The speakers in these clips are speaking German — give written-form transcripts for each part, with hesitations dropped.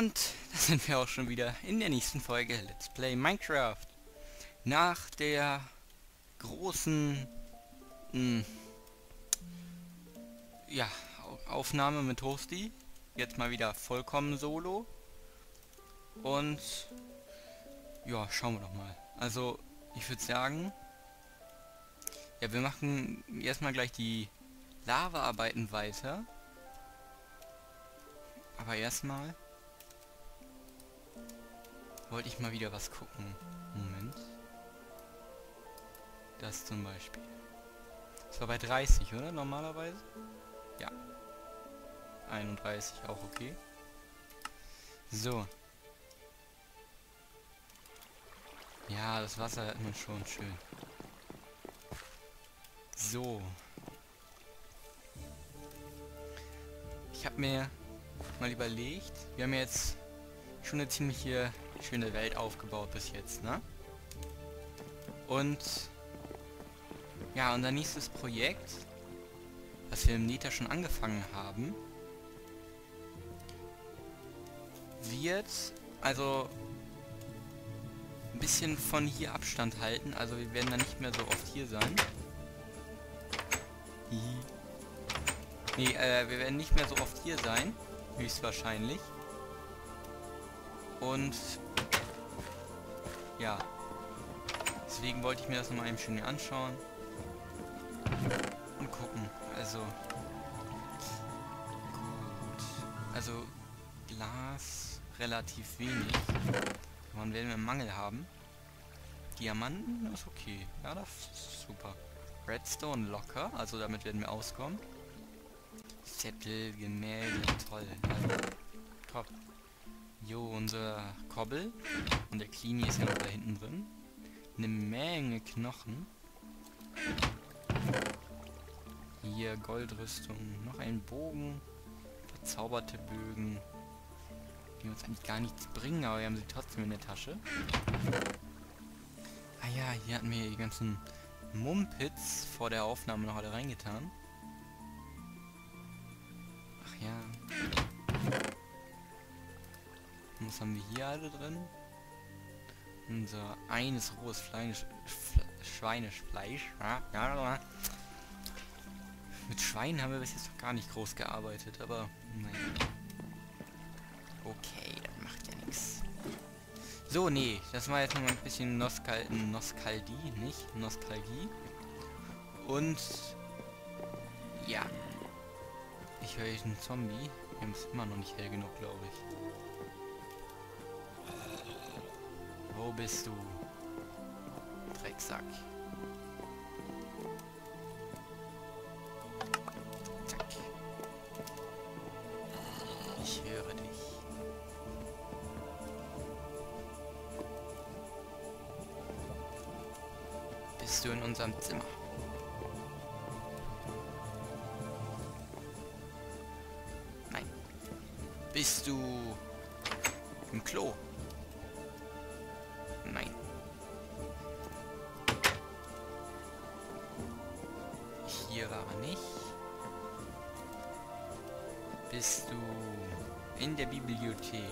Und da sind wir auch schon wieder in der nächsten Folge Let's Play Minecraft. Nach der großen ja, Aufnahme mit Toasty, jetzt mal wieder vollkommen solo. Und ja, schauen wir doch mal. Also, ich würde sagen, ja, wir machen erstmal gleich die Lava-Arbeiten weiter. Aber erstmal wollte ich mal wieder was gucken. Moment. Das zum Beispiel. Das war bei 30, oder? Normalerweise? Ja. 31, auch okay. So. Ja, das Wasser hat man schon schön. So. Ich habe mir mal überlegt, wir haben jetzt schon eine ziemlich schöne Welt aufgebaut bis jetzt, ne? Und ja, unser nächstes Projekt, was wir im Nether schon angefangen haben, wird also ein bisschen von hier Abstand halten. Also wir werden da nicht mehr so oft hier sein. Nee, wir werden nicht mehr so oft hier sein, höchstwahrscheinlich. Und ja, deswegen wollte ich mir das nochmal eben schön anschauen und gucken. Also gut, also Glas relativ wenig. Wann werden wir einen Mangel haben? Diamanten ist okay, ja, das ist super. Redstone locker, also damit werden wir auskommen. Zettel, Gemälde, toll, also, top. Jo, unser Kobbel. Und der Cleanie ist ja noch da hinten drin. Eine Menge Knochen. Hier Goldrüstung. Noch ein Bogen. Verzauberte Bögen. Die uns eigentlich gar nichts bringen, aber wir haben sie trotzdem in der Tasche. Ah ja, hier hatten wir die ganzen Mumpits vor der Aufnahme noch alle reingetan. Ach ja. Was haben wir hier alle drin? Unser eines rohes Schweinefleisch. Ja. Mit Schweinen haben wir bis jetzt noch gar nicht groß gearbeitet, aber naja. Okay, das macht ja nichts. So, nee, das war jetzt noch mal ein bisschen Nostalgie, nicht? Nostalgie. Und ja. Ich höre jetzt einen Zombie. Wir haben es immer noch nicht hell genug, glaube ich. Wo bist du? Drecksack. Zack. Ich höre dich. Bist du in unserem Zimmer? Nein. Bist du im Klo? Nein. Hier war er nicht. Bist du in der Bibliothek?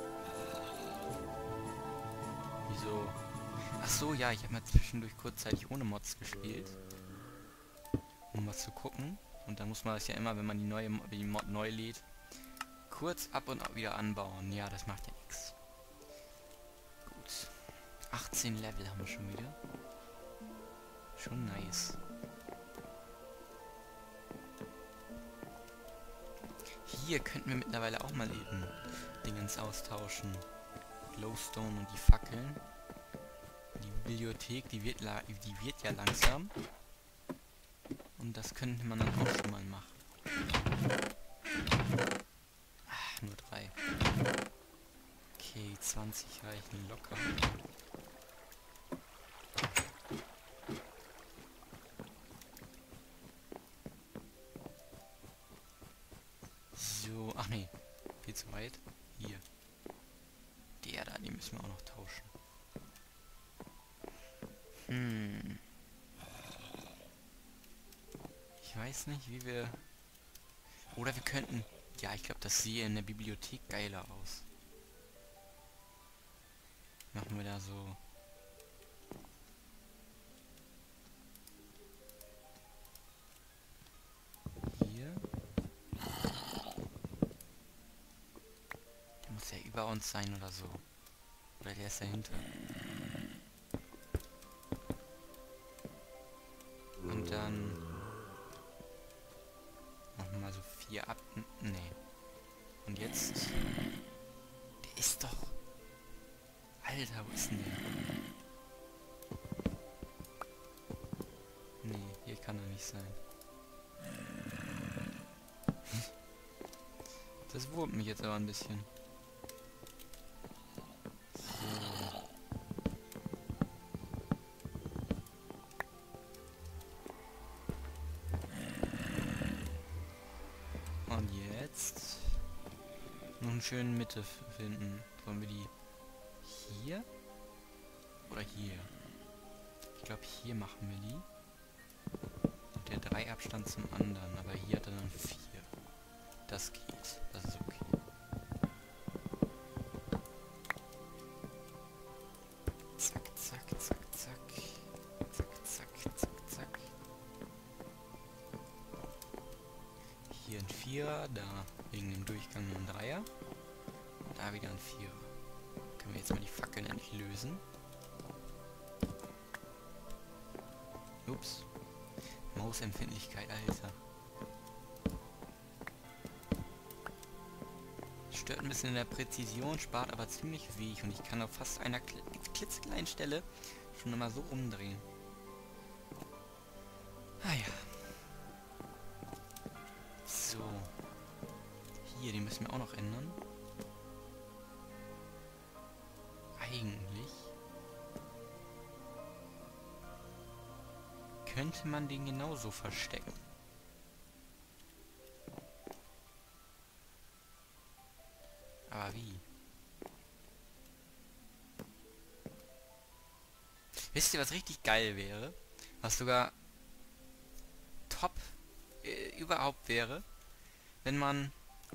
Wieso? Ach so, ja, ich habe mal zwischendurch kurzzeitig ohne Mods gespielt. Um was zu gucken. Und da muss man das ja immer, wenn man die Mod neu lädt, kurz ab und wieder anbauen. Ja, das macht ja nichts. 18 Level haben wir schon wieder. Schon nice. Hier könnten wir mittlerweile auch mal eben Dingens austauschen. Glowstone und die Fackeln. Die Bibliothek, die wird ja langsam. Und das könnte man dann auch schon mal machen. Ach, nur 3. Okay, 20 reichen locker. So, ach nee, viel zu weit. Hier. Der da, die müssen wir auch noch tauschen. Ich weiß nicht, wie wir... Oder wir könnten... Ja, ich glaube, das sehe in der Bibliothek geiler aus. Machen wir da so. Hier. Der muss ja über uns sein oder so. Oder der ist dahinter. Und dann machen wir mal so 4 ab. Nee. Und jetzt. Der ist doch. Alter, wo ist denn der? Nee, hier kann er nicht sein. Das wurmt mich jetzt aber ein bisschen. Und jetzt noch eine schöne Mitte finden. Wollen wir die hier? Oder hier? Ich glaube, hier machen wir die. Und der 3 Abstand zum anderen. Aber hier hat er dann 4. Das geht. Das ist okay. Zack, zack, zack, zack. Zack, zack, zack, zack. Hier ein 4er, da wegen dem Durchgang ein 3er. Da wieder ein 4er. Können wir jetzt mal die Fackeln endlich lösen. Ups. Mausempfindlichkeit, Alter. Stört ein bisschen in der Präzision, spart aber ziemlich Weg. Und ich kann auf fast einer klitzekleinen Stelle schon immer so umdrehen. Ah ja. So. Hier, den müssen wir auch noch ändern. Eigentlich könnte man den genauso verstecken. Aber wie? Wisst ihr, was richtig geil wäre? Was sogar top überhaupt wäre? Wenn man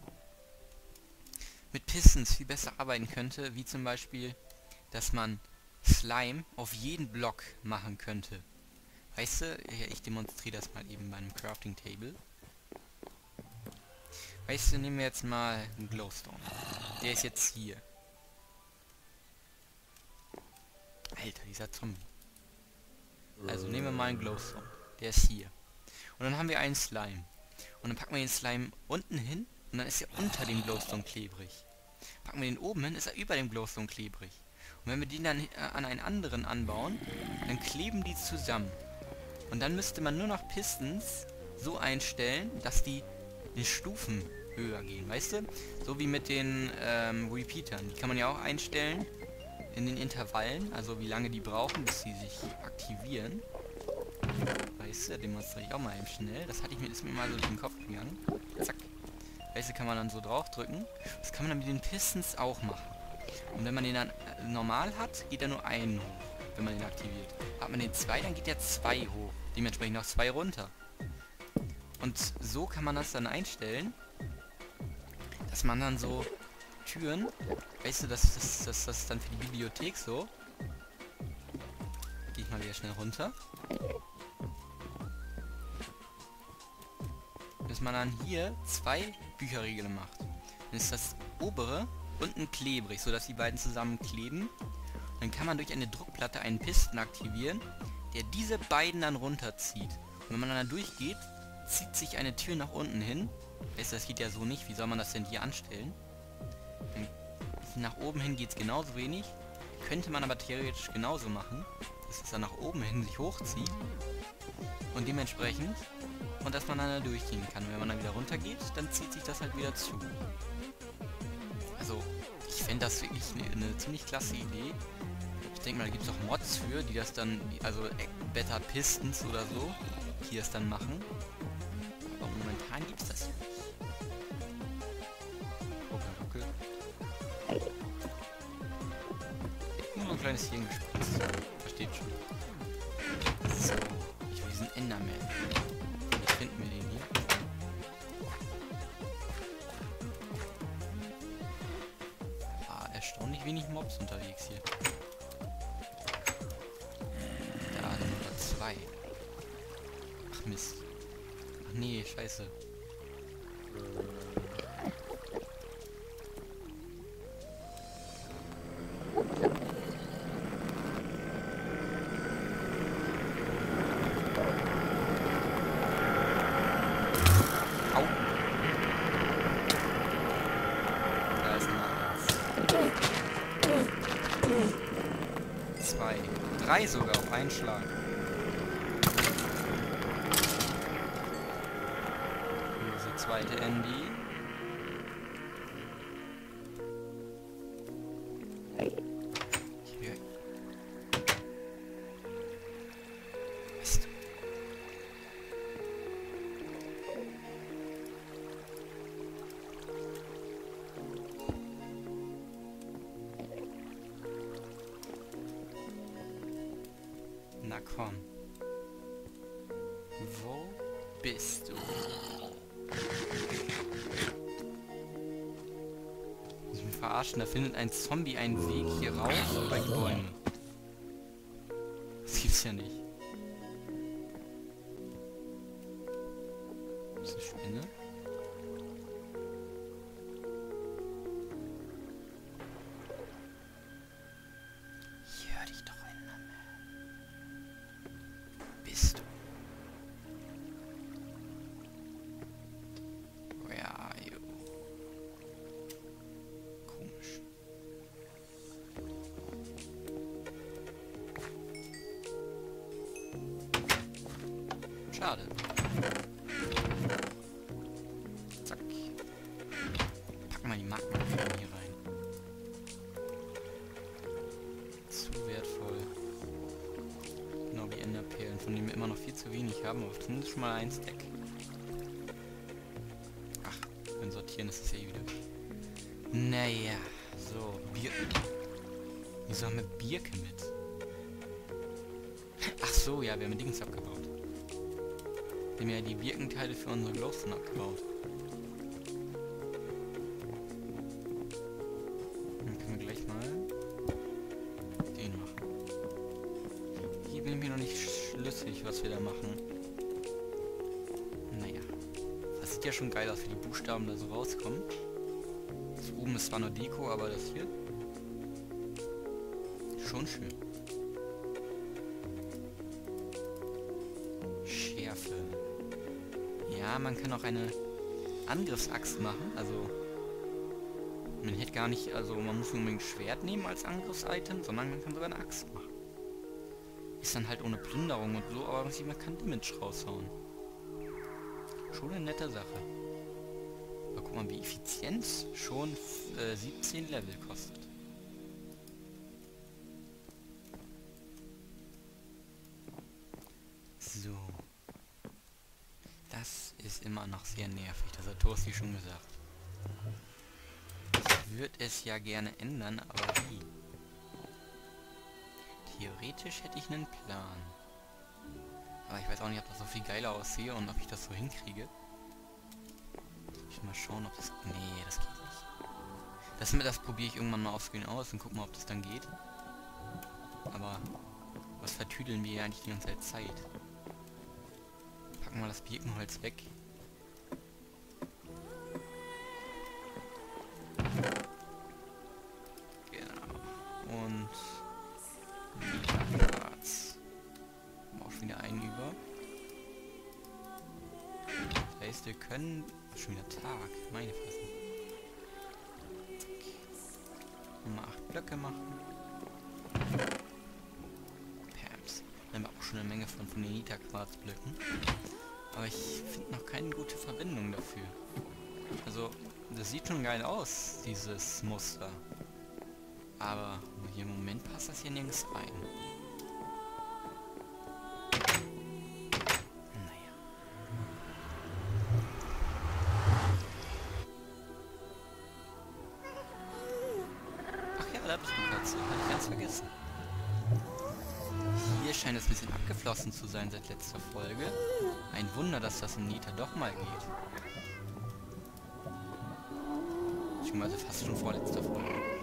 mit Pistons viel besser arbeiten könnte, wie zum Beispiel, dass man Slime auf jeden Block machen könnte. Weißt du, ich demonstriere das mal eben bei einem Crafting Table. Weißt du, nehmen wir jetzt mal einen Glowstone. Der ist jetzt hier. Alter, dieser Zombie. Also nehmen wir mal einen Glowstone. Der ist hier. Und dann haben wir einen Slime. Und dann packen wir den Slime unten hin. Und dann ist er unter dem Glowstone klebrig. Packen wir den oben hin, ist er über dem Glowstone klebrig. Und wenn wir den dann an einen anderen anbauen, dann kleben die zusammen. Und dann müsste man nur noch Pistons so einstellen, dass die in Stufen höher gehen, weißt du? So wie mit den Repeatern. Die kann man ja auch einstellen in den Intervallen, also wie lange die brauchen, bis sie sich aktivieren. Weißt du, demonstriere ich auch mal eben schnell. Das ist mir mal so durch den Kopf gegangen. Zack. Weißt du, kann man dann so draufdrücken. Das kann man dann mit den Pistons auch machen. Und wenn man den dann normal hat, geht er nur einen hoch, wenn man den aktiviert. Hat man den 2, dann geht der 2 hoch. Dementsprechend auch 2 runter. Und so kann man das dann einstellen, dass man dann so Türen, weißt du, das dann für die Bibliothek so. Gehe ich mal wieder schnell runter. Dass man dann hier 2 Bücherriegel macht. Dann ist das obere unten klebrig, sodass die beiden zusammen kleben. Dann kann man durch eine Druckplatte einen Piston aktivieren, der diese beiden dann runterzieht. Und wenn man dann da durchgeht, zieht sich eine Tür nach unten hin. Weißt du, das geht ja so nicht. Wie soll man das denn hier anstellen? Nach oben hin geht es genauso wenig. Könnte man aber theoretisch genauso machen, dass es dann nach oben hin sich hochzieht. Und dementsprechend. Und dass man dann da durchgehen kann. Wenn man dann wieder runter geht, dann zieht sich das halt wieder zu. Also, ich fände das wirklich eine ziemlich klasse Idee. Ich denke mal, da gibt es auch Mods für, die das dann, also Better Pistons oder so, die das dann machen. Aber momentan gibt es das nicht. Ruckel, ruckel. Nur so ein kleines Hirn gespritzt. Versteht schon. So, ich will diesen Enderman. Wie finden wir den hier? Erstaunlich wenig Mobs unterwegs hier. Ach Mist. Ach nee, scheiße. Au. Da ist Nummer 1. 2. 3 sogar auf einen Schlag. Diese zweite Andy. Hier. Mist. Na komm. Wo bist du? Ich mich verarschen, da findet ein Zombie einen Weg hier raus bei Bäumen. Das gibt's ja nicht. Das ist eine Spinne. Ich hör dich doch ändern. Bist du? Where are you? Komisch. Schade. Zack. Packen wir die Magmaperlen hier rein. Zu wertvoll. Genau wie Enderperlen, von denen wir immer noch viel zu wenig haben, aber zumindest schon mal ein Stack. Ach, beim Sortieren ist es ja eh wieder. Naja, so, Birken. Wieso haben wir Birke mit? Ach so, ja, wir haben Dings abgebaut. Wir haben ja die Birkenteile für unsere Glowstone abgebaut. Dann können wir gleich mal den machen. Hier bin ich mir noch nicht schlüssig, was wir da machen. Naja. Das sieht ja schon geil aus, wie die Buchstaben da so rauskommen. Das oben ist zwar nur Deko, aber das hier schon schön. Schärfe. Ja, man kann auch eine Angriffsaxt machen, also man hätte gar nicht, also man muss nicht unbedingt ein Schwert nehmen als Angriffsitem, sondern man kann sogar eine Axt machen. Ist dann halt ohne Plünderung und so, aber man kann Damage raushauen. Schon eine nette Sache. Aber guck mal, wie Effizienz schon 17 Level kostet. So. Das ist immer noch sehr nervig, das hat Torsti schon gesagt. Ich würde es ja gerne ändern, aber wie? Theoretisch hätte ich einen Plan. Aber ich weiß auch nicht, ob das so viel geiler aussehe und ob ich das so hinkriege. Ich mal schauen, ob das... Nee, das geht nicht. Das probiere ich irgendwann mal offscreen aus und guck mal, ob das dann geht. Aber was vertüdeln wir ja eigentlich die ganze Zeit? Packen wir das Birkenholz weg. Genau. Und... Platz. Haben wir auch schon wieder einen über. Das heißt, wir können... Schon wieder Tag. Meine Fresse. Mal 8 Blöcke machen. Pams. Dann haben wir auch schon eine Menge von den Nita-Quarzblöcken. Aber ich finde noch keine gute Verwendung dafür. Also, das sieht schon geil aus, dieses Muster. Aber hier im Moment passt das hier nirgends rein. Naja. Ach ja, da bist du Katze. Hab ich ganz vergessen. Hier scheint es ein bisschen abgeflossen zu sein seit letzter Folge. Ein Wunder, dass das im Nita doch mal geht. Beziehungsweise fast schon vorletzter Folge.